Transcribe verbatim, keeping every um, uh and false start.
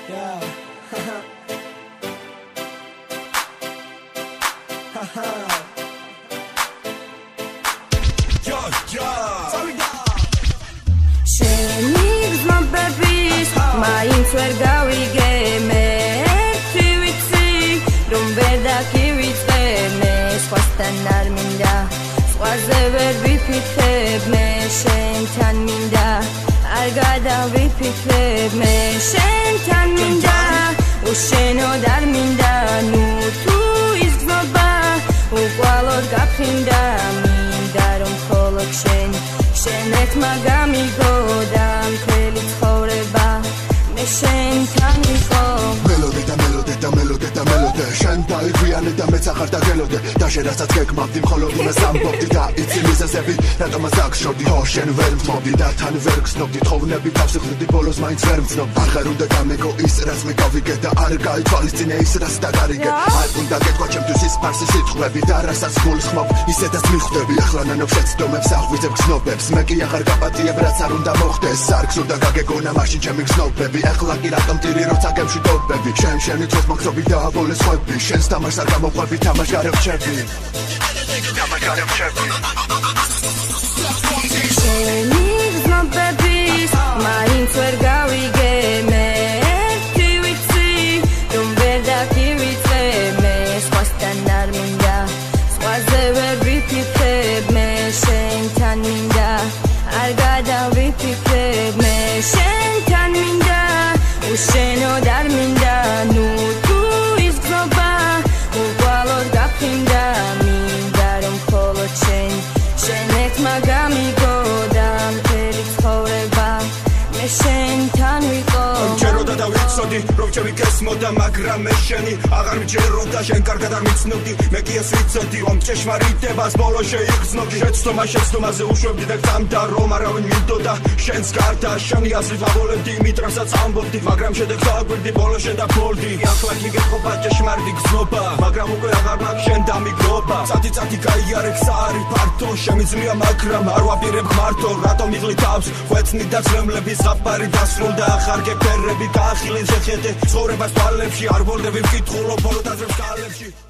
Yeah. Yo, yo. შენი გზნობების მაინც ვერ გავიგე ერთი ვიცი რომ ვერ დაგივიწყე მე სხვასთან არ მინდა სხვაზე ვერ ვიფიქრებ მე შენთან მინდა არ გადავიფიქრებ მე შენთან მინდა უშენოდ არ მინდა ნუ თუ ის გზნობა უყვალოდ გაფრინდა მინდა რომ მხოლოდ შენ შენეთმა გამიგო მთელი ცხოვრება მე შენთან ვიყო მელოდე და მელოდე და მელოდე და მელოდე შენ დაიგვიანე და მეც აღარ დაგელოდე და შენ რასაც გეკმავდი მხოლოდ იმას ამბობდი და იცი მიზეზები რატომაც აგშორდი ხო შენ ვერ მთმობდი და თან ვერ გრძნობდი თხოვნები თავს იხდიდი ბოლოს მაინც ვერ მცნობ აღარ უნდა გამეგო ის რაც მე გავიგე და არ გაითვალისწინე ის რაც დაგარიგე არ უნდა გეთქვა ჩემთვის ის ფარსი სიტყვები და რასაც გულს ხმობ ისედაც მიხვდები ახლა ნანობს შეცდომებს აღვიძებ გზნობებს მე კი აღარ გაპატიებ რაც არ უნდა მოხდეს არ გსურდა გაგეგონა მაშინ ჩემი გზნობები ახლა კი რატომ ტირი როცა გემში დობები შენ შენი თავს მოგწობი და აბოლეს ხვები შენს თამაშს არ გამოყვები თამაშ გარევჩები თამაშ გარევჩები შენი გზნობების მაინც ვერ გავიგე მე ერთი ვიცი რომ ვერ დაგივიწყე მე სხვასთან არ მინდა სხვაზე ვერ ვიფიქრებ მე შენთან მინდა არ გადავიფიქრებ მე შენთან მინდა უშენოდ არ მინდა ნუ თუ ის გზნობა უყვალოდ გაფრინდა მინდა რომ მხოლოდ შენ შენეთმა გამიგო და მთელი ცხოვრება მე შენთან ვიყო მჯეროდა და ვიცოდი რომ ჩემი გესმოდა მაგრამ მე შენი აღარ მჯეროდა შენ კარგად არ მიცნობდი მე კი ეს ვიცოდი რომ ჭეშმარიტებას ბოლო შეიგრძნობდი შეცდომა შეცდომაზე უშვებდი და გწამდა რომ არავინ მინდოდა შენს გარდა შენი აზრით ავოლებდი იმით რასაც ამბობდი მაგრამ შედეგს დააგვირდი ბოლო შენ დაფოლდი ახლა კი გეყოფა ჭეშმარიტი გზნობა მაგრამ უკვე აღარ მაქვს შენ დამიგრობა წათი წათი გაიარეთ საარი ფართო შემიძლია მაგრამ არ ვაპირებ მარტო რატომ იღლი თავს ხვეცნი და ძლემლების ზაფარი დასრულდა ახარ გეფერები და ახილენ შეხედე ცხოვრებას თვალებში არ ვოლდები ვკითხულობ ბოლო დაზრებს კალებში